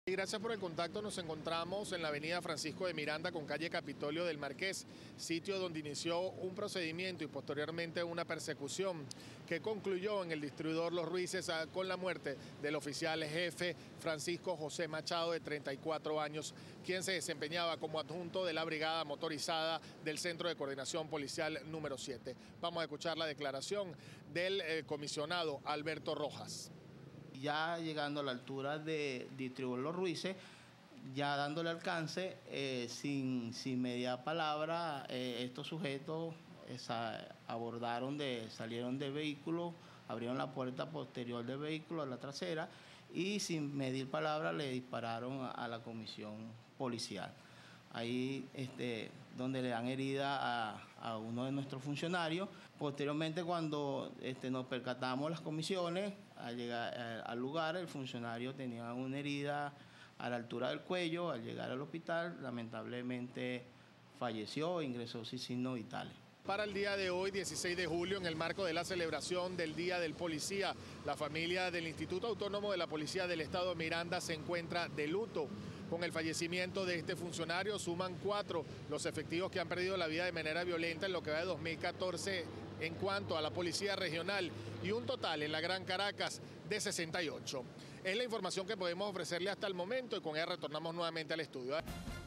Y gracias por el contacto. Nos encontramos en la avenida Francisco de Miranda con calle Capitolio del Marqués, sitio donde inició un procedimiento y posteriormente una persecución que concluyó en el distribuidor Los Ruices con la muerte del oficial jefe Francisco José Machado, de 34 años, quien se desempeñaba como adjunto de la brigada motorizada del Centro de Coordinación Policial número 7. Vamos a escuchar la declaración del comisionado Alberto Rojas. Ya llegando a la altura de distribuidor Los Ruices, ya dándole alcance, sin media palabra, estos sujetos salieron del vehículo, abrieron la puerta posterior del vehículo a la trasera y sin medir palabra le dispararon a la comisión policial. Ahí donde le dan herida a uno de nuestros funcionarios. Posteriormente, cuando nos percatamos las comisiones, al llegar al lugar, el funcionario tenía una herida a la altura del cuello. Al llegar al hospital, lamentablemente falleció, ingresó sin signos vitales. Para el día de hoy, 16 de julio, en el marco de la celebración del Día del Policía, la familia del Instituto Autónomo de la Policía del Estado de Miranda se encuentra de luto. Con el fallecimiento de este funcionario, suman 4 los efectivos que han perdido la vida de manera violenta en lo que va de 2014 en cuanto a la Policía Regional, y un total en la Gran Caracas de 68. Es la información que podemos ofrecerle hasta el momento y con ella retornamos nuevamente al estudio.